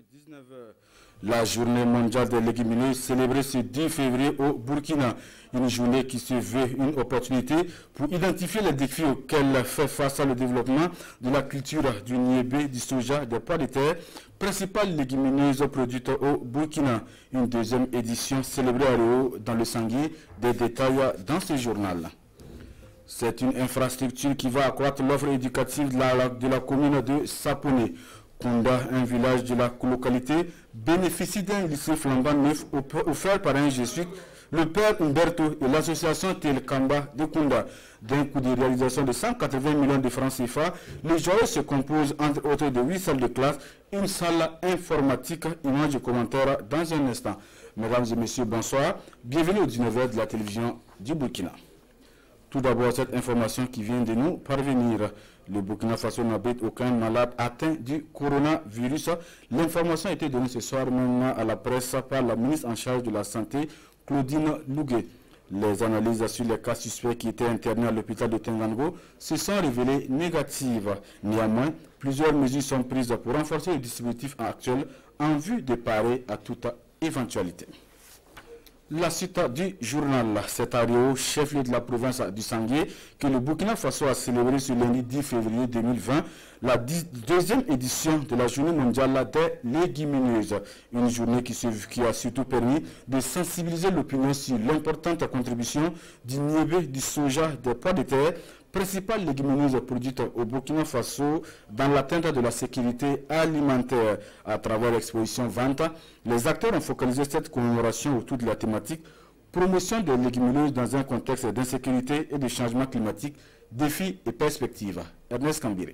19h. La journée mondiale des légumineuses célébrée ce 10 février au Burkina. Une journée qui se veut une opportunité pour identifier les défis auxquels fait face le développement de la culture du niébé, du soja, des pois de terre, principales légumineuses produites au Burkina. Une deuxième édition célébrée à Réau dans le Sangué. Des détails dans ce journal. C'est une infrastructure qui va accroître l'offre éducative de la commune de Saponé. Kunda, un village de la localité, bénéficie d'un lycée flambant neuf offert par un jésuite, le père Umberto et l'association Telkamba de Kunda. D'un coût de réalisation de 180 millions de francs CFA, le joyau se compose entre autres de 8 salles de classe, une salle informatique, image et commentaires dans un instant. Mesdames et messieurs, bonsoir. Bienvenue au 19h de la télévision du Burkina. Tout d'abord, cette information qui vient de nous parvenir. Le Burkina Faso n'habite aucun malade atteint du coronavirus. L'information a été donnée ce soir même à la presse par la ministre en charge de la Santé, Claudine Lougué. Les analyses sur les cas suspects qui étaient internés à l'hôpital de Tengango se sont révélées négatives. Néanmoins, plusieurs mesures sont prises pour renforcer le dispositif actuel en vue de parer à toute éventualité. La suite du journal, c'est à Réau, chef-lieu de la province du Sangué, que le Burkina Faso a célébré ce lundi 10 février 2020 la deuxième édition de la journée mondiale des légumineuses. Une journée qui a surtout permis de sensibiliser l'opinion sur l'importante contribution du niébé, du soja, des pois de terre, principales légumineuses produites au Burkina Faso dans l'atteinte de la sécurité alimentaire. À travers l'exposition Vente, les acteurs ont focalisé cette commémoration autour de la thématique promotion des légumineuses dans un contexte d'insécurité et de changement climatique, défis et perspectives. Ernest Kambiré.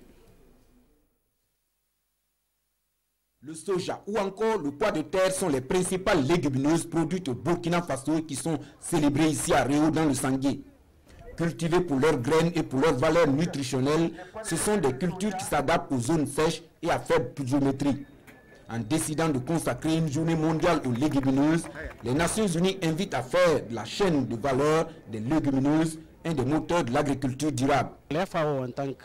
Le soja ou encore le pois de terre sont les principales légumineuses produites au Burkina Faso qui sont célébrées ici à Réau dans le Sangué. Cultivées pour leurs graines et pour leurs valeurs nutritionnelles, ce sont des cultures qui s'adaptent aux zones sèches et à faible pluviométrie. En décidant de consacrer une journée mondiale aux légumineuses, les Nations Unies invitent à faire de la chaîne de valeur des légumineuses un des moteurs de l'agriculture durable. La FAO, en tant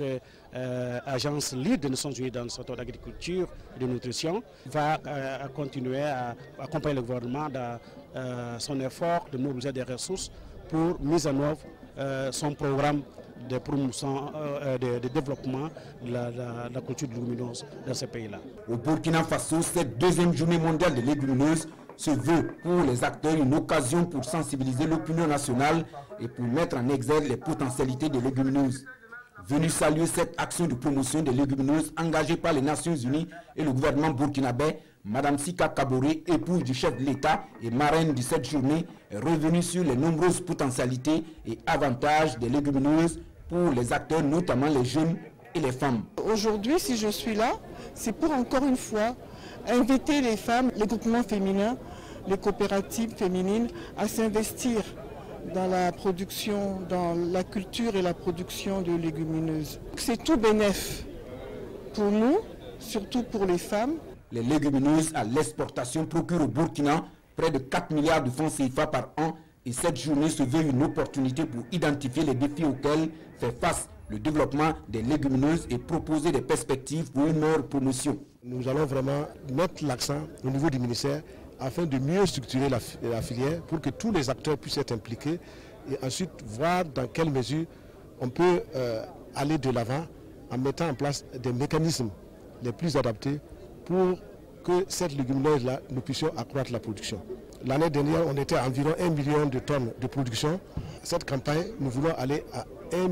qu'agence lead des Nations Unies dans le secteur d'agriculture et de nutrition, va continuer à accompagner le gouvernement dans son effort de mobiliser des ressources pour mise en œuvre son programme de promotion, de développement de la culture de légumineuses dans ce pays-là. Au Burkina Faso, cette deuxième journée mondiale des légumineuses se veut pour les acteurs une occasion pour sensibiliser l'opinion nationale et pour mettre en exergue les potentialités des légumineuses. Venu saluer cette action de promotion des légumineuses engagée par les Nations Unies et le gouvernement burkinabé, Madame Sika Kaboré, épouse du chef de l'État et marraine de cette journée, est revenue sur les nombreuses potentialités et avantages des légumineuses pour les acteurs, notamment les jeunes et les femmes. Aujourd'hui, si je suis là, c'est pour encore une fois inviter les femmes, les groupements féminins, les coopératives féminines à s'investir dans la production, dans la culture et la production de légumineuses. C'est tout bénéf pour nous, surtout pour les femmes. Les légumineuses à l'exportation procurent au Burkina près de 4 milliards de francs CFA par an et cette journée se veut une opportunité pour identifier les défis auxquels fait face le développement des légumineuses et proposer des perspectives pour une meilleure promotion. Nous allons vraiment mettre l'accent au niveau du ministère afin de mieux structurer la filière pour que tous les acteurs puissent être impliqués et ensuite voir dans quelle mesure on peut aller de l'avant en mettant en place des mécanismes les plus adaptés pour que cette légumineuse-là, nous puissions accroître la production. L'année dernière, on était à environ 1 million de tonnes de production. Cette campagne, nous voulons aller à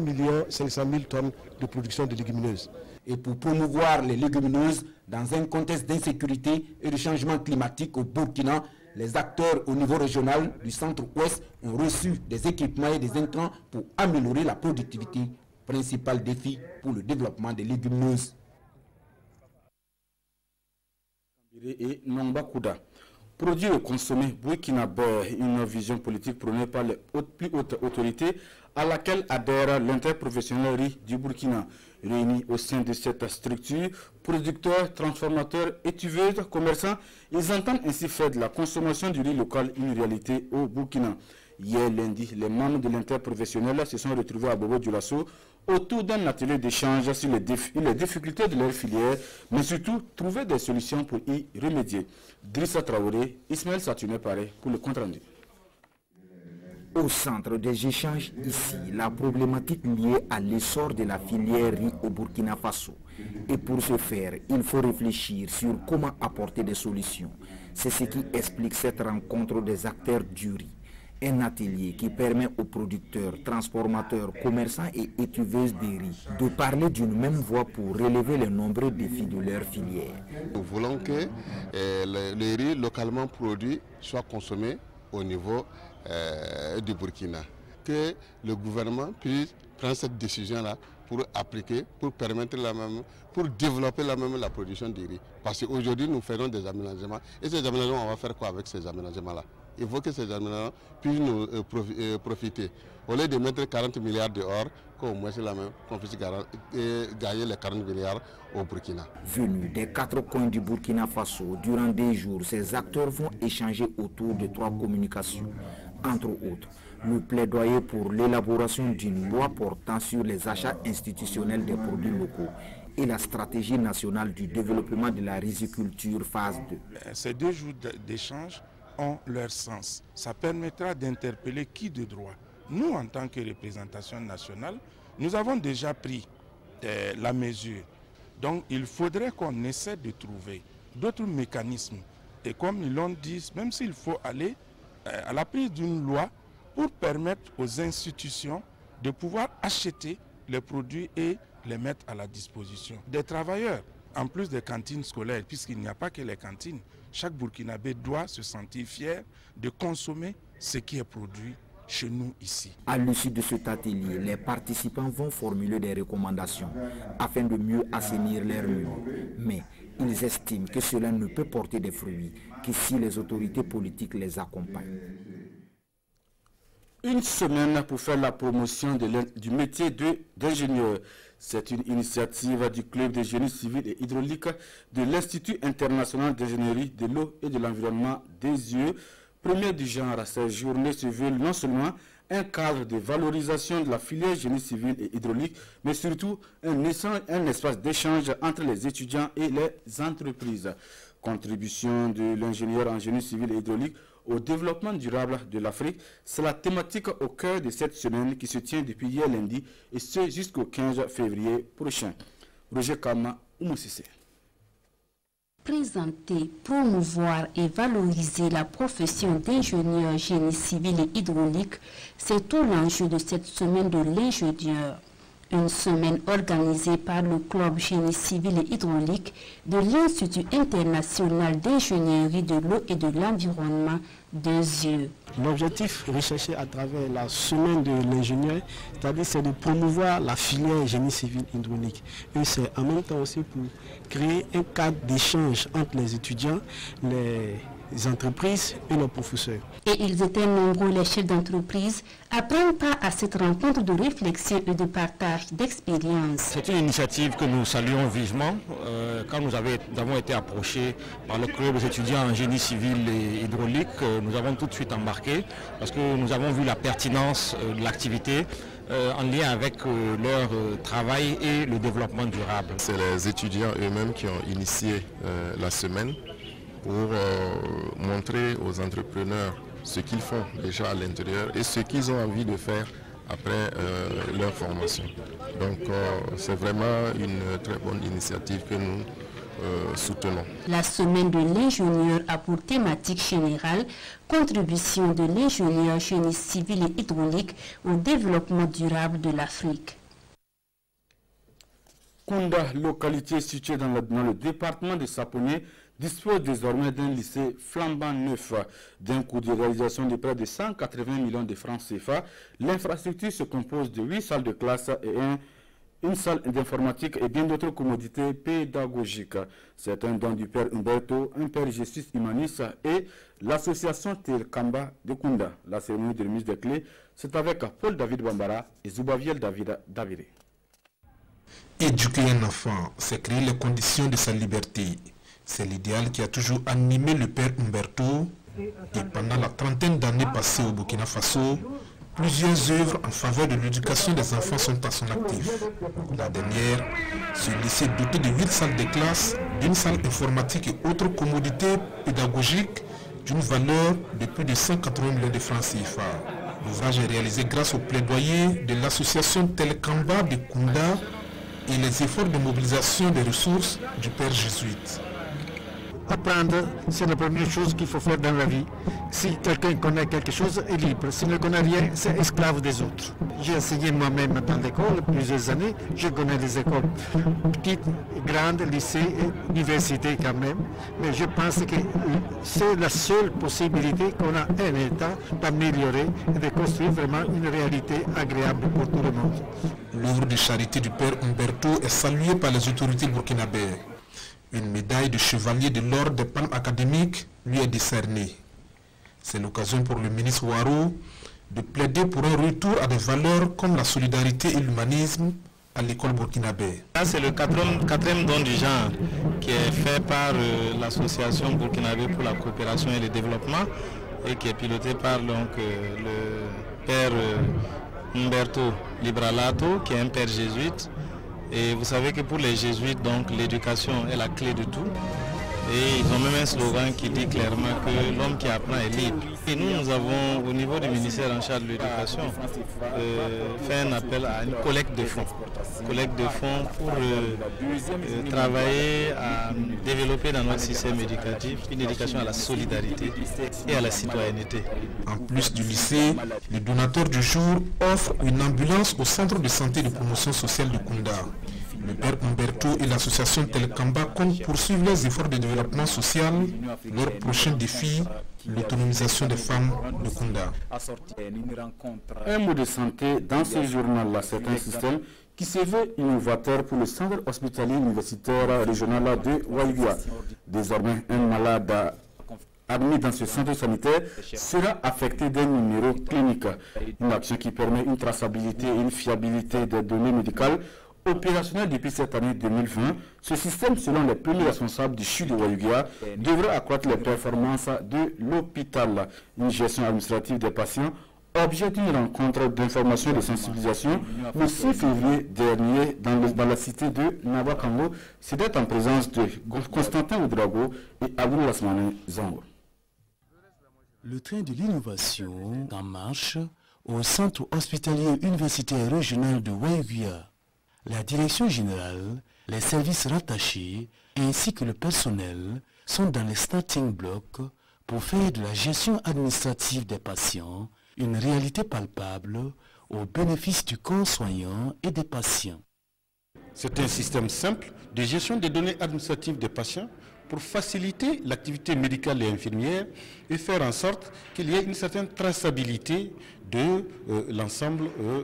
1 500 000 tonnes de production de légumineuses. Et pour promouvoir les légumineuses dans un contexte d'insécurité et de changement climatique au Burkina, les acteurs au niveau régional du centre-ouest ont reçu des équipements et des intrants pour améliorer la productivité, principal défi pour le développement des légumineuses. Et Nomba Kouda. Produire et consommer burkinabé, une vision politique prônée par les plus hautes autorités à laquelle adhère l'interprofessionnel riz du Burkina. Réunis au sein de cette structure, producteurs, transformateurs, étuveuses, commerçants, ils entendent ainsi faire de la consommation du riz local une réalité au Burkina. Hier lundi, les membres de l'interprofessionnel se sont retrouvés à Bobo-Dioulasso autour d'un atelier d'échange sur les difficultés de leur filière, mais surtout trouver des solutions pour y remédier. Drissa Traoré, Ismaël Satune Paré pour le compte-rendu. Au centre des échanges ici, la problématique liée à l'essor de la filière riz au Burkina Faso. Et pour ce faire, il faut réfléchir sur comment apporter des solutions. C'est ce qui explique cette rencontre des acteurs du riz. Un atelier qui permet aux producteurs, transformateurs, commerçants et étuveuses de riz de parler d'une même voix pour relever les nombreux défis de leur filière. Nous voulons que le riz localement produit soit consommé au niveau du Burkina. Que le gouvernement puisse prendre cette décision-là pour appliquer, pour permettre pour développer la production du riz. Parce qu'aujourd'hui, nous faisons des aménagements. Et ces aménagements, on va faire quoi avec ces aménagements-là? Il faut que ces aménagements puissent nous profiter. Au lieu de mettre 40 milliards dehors, qu'on puisse gagner les 40 milliards au Burkina. Venus des 4 coins du Burkina Faso, durant des jours, ces acteurs vont échanger autour de 3 communications. Entre autres, le plaidoyer pour l'élaboration d'une loi portant sur les achats institutionnels des produits locaux et la stratégie nationale du développement de la riziculture phase 2. Ces 2 jours d'échange ont leur sens. Ça permettra d'interpeller qui de droit. Nous, en tant que représentation nationale, nous avons déjà pris la mesure. Donc, il faudrait qu'on essaie de trouver d'autres mécanismes. Et comme ils l'ont dit, même s'il faut aller à la prise d'une loi pour permettre aux institutions de pouvoir acheter les produits et les mettre à la disposition des travailleurs. En plus des cantines scolaires, puisqu'il n'y a pas que les cantines, chaque Burkinabé doit se sentir fier de consommer ce qui est produit chez nous ici. À l'issue de cet atelier, les participants vont formuler des recommandations afin de mieux assainir leurs murs. Mais ils estiment que cela ne peut porter des fruits que si les autorités politiques les accompagnent. Une semaine pour faire la promotion du métier d'ingénieur. C'est une initiative du Club de génie civil et hydraulique de l'Institut international d'ingénierie de l'eau et de l'environnement des yeux. Première du genre, cette journée se veut non seulement un cadre de valorisation de la filière génie civil et hydraulique, mais surtout un espace d'échange entre les étudiants et les entreprises. Contribution de l'ingénieur en génie civil et hydraulique au développement durable de l'Afrique, c'est la thématique au cœur de cette semaine qui se tient depuis hier lundi et ce jusqu'au 15 février prochain. Roger Kama, Oumoussissé. Présenter, promouvoir et valoriser la profession d'ingénieur génie civil et hydraulique, c'est tout l'enjeu de cette semaine de l'ingénieur. Une semaine organisée par le Club génie civil et hydraulique de l'Institut international d'ingénierie de l'eau et de l'environnement des yeux. L'objectif recherché à travers la semaine de l'ingénieur, c'est de promouvoir la filière génie civil hydraulique. Et c'est en même temps aussi pour créer un cadre d'échange entre les étudiants, les entreprises et leurs professeurs. Et ils étaient nombreux, les chefs d'entreprise, à prendre part à cette rencontre de réflexion et de partage d'expériences. C'est une initiative que nous saluons vivement. Quand nous avons été approchés par le club des étudiants en génie civil et hydraulique, nous avons tout de suite embarqué parce que nous avons vu la pertinence de l'activité en lien avec leur travail et le développement durable. C'est les étudiants eux-mêmes qui ont initié la semaine pour montrer aux entrepreneurs ce qu'ils font déjà à l'intérieur et ce qu'ils ont envie de faire après leur formation. Donc c'est vraiment une très bonne initiative que nous soutenons. La semaine de l'ingénieur a pour thématique générale contribution de l'ingénieur génie civil et hydraulique au développement durable de l'Afrique. Kounda, localité située dans le département de Saponi, dispose désormais d'un lycée flambant neuf. D'un coût de réalisation de près de 180 millions de francs CFA, l'infrastructure se compose de 8 salles de classe et une salle d'informatique et bien d'autres commodités pédagogiques. C'est un don du père Humberto, un père Justice Humanis et l'association Telkamba de Kounda. La cérémonie de remise des clés, c'est avec Paul David Bambara et Zoubaviel David Davire. Éduquer un enfant, c'est créer les conditions de sa liberté. C'est l'idéal qui a toujours animé le père Humberto, Et pendant la trentaine d'années passées au Burkina Faso, plusieurs œuvres en faveur de l'éducation des enfants sont à son actif. La dernière, ce lycée doté de 8 salles de classe, d'une salle informatique et autres commodités pédagogiques d'une valeur de plus de 180 millions de francs CFA. L'ouvrage est réalisé grâce au plaidoyer de l'association Telkamba de Kounda et les efforts de mobilisation des ressources du père jésuite. Apprendre, c'est la première chose qu'il faut faire dans la vie. Si quelqu'un connaît quelque chose, est libre. S'il ne connaît rien, c'est esclave des autres. J'ai enseigné moi-même dans l'école plusieurs années. Je connais les écoles petites, grandes, lycées, universités quand même. Mais je pense que c'est la seule possibilité qu'on a un État d'améliorer et de construire vraiment une réalité agréable pour tout le monde. L'œuvre de charité du père Umberto est saluée par les autorités burkinabées. Une médaille de chevalier de l'ordre des palmes académiques lui est décernée. C'est l'occasion pour le ministre Ouareau de plaider pour un retour à des valeurs comme la solidarité et l'humanisme à l'école burkinabé. C'est le quatrième don du genre qui est fait par l'association burkinabé pour la coopération et le développement et qui est piloté par le père Umberto Libralato, qui est un père jésuite. Et vous savez que pour les jésuites, donc l'éducation est la clé de tout. Et ils ont même un slogan qui dit clairement que l'homme qui apprend est libre. Et nous avons, au niveau du ministère en charge de l'éducation, fait un appel à une collecte de fonds. Collecte de fonds pour travailler à développer dans notre système éducatif une éducation à la solidarité et à la citoyenneté. En plus du lycée, le donateur du jour offre une ambulance au centre de santé de promotion sociale de Kounda. Le père Umberto et l'association Telkamba comptent poursuivre les efforts de développement social. Leur prochain défi, l'autonomisation des femmes de Kounda. Un mot de santé dans ce journal-là, c'est un système qui se veut innovateur pour le centre hospitalier universitaire régional de Waïguia. Désormais, un malade admis dans ce centre sanitaire sera affecté d'un numéro clinique. Une action qui permet une traçabilité et une fiabilité des données médicales opérationnel depuis cette année 2020, ce système, selon les premiers responsables du CHU de Waïguia, devrait accroître les performances de l'hôpital. Une gestion administrative des patients, objet d'une rencontre d'information et de sensibilisation le 6 février dernier dans la cité de Nabakango. C'était en présence de Constantin Oudrago et Abdou Lasmane Zango. Le train de l'innovation en marche au centre hospitalier universitaire régional de Waïguia. La direction générale, les services rattachés ainsi que le personnel sont dans les starting blocks pour faire de la gestion administrative des patients une réalité palpable au bénéfice du corps soignant et des patients. C'est un système simple de gestion des données administratives des patients pour faciliter l'activité médicale et infirmière et faire en sorte qu'il y ait une certaine traçabilité de l'ensemble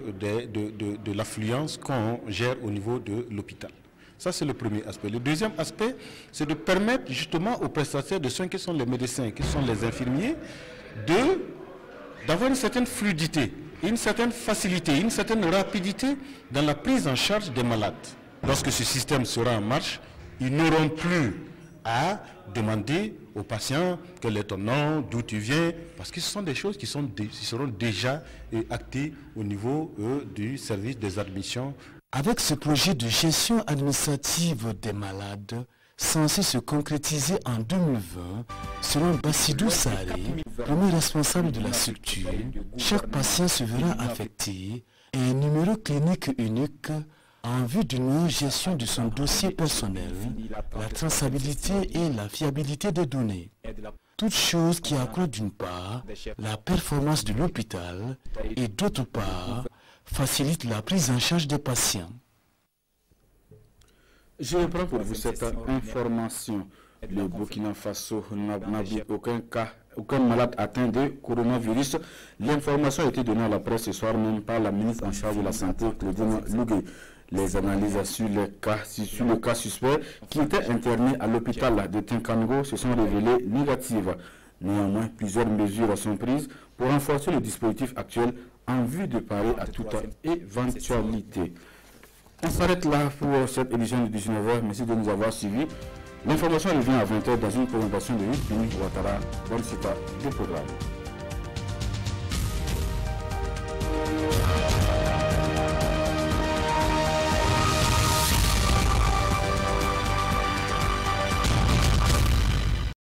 de l'affluence qu'on gère au niveau de l'hôpital. Ça, c'est le premier aspect. Le deuxième aspect, c'est de permettre justement aux prestataires de soins, qui sont les médecins, qui sont les infirmiers, d'avoir une certaine fluidité, une certaine facilité, une certaine rapidité dans la prise en charge des malades. Lorsque ce système sera en marche, ils n'auront plus à demander aux patients quel est ton nom, d'où tu viens, parce que ce sont des choses qui seront déjà actées au niveau du service des admissions. Avec ce projet de gestion administrative des malades, censé se concrétiser en 2020, selon Bassidou Saré, premier responsable de la structure, chaque patient se verra affecté à un numéro clinique unique en vue d'une meilleure gestion de son dossier personnel, la traçabilité et la fiabilité des données. Toute chose qui accroît d'une part la performance de l'hôpital et d'autre part facilite la prise en charge des patients. Je reprends pour vous cette information. Le Burkina Faso n'a vu aucun malade atteint de coronavirus. L'information a été donnée à la presse ce soir même par la ministre en charge de la Santé, Claudine Lougué. Les analyses sur le cas suspect qui était interné à l'hôpital de Tinkango se sont révélées négatives. Néanmoins, plusieurs mesures sont prises pour renforcer le dispositif actuel en vue de parer à toute éventualité. On s'arrête là pour cette édition de 19h. Merci de nous avoir suivis. L'information revient à 20h dans une présentation de Yves Ouattara, Bonne Cita, du programme.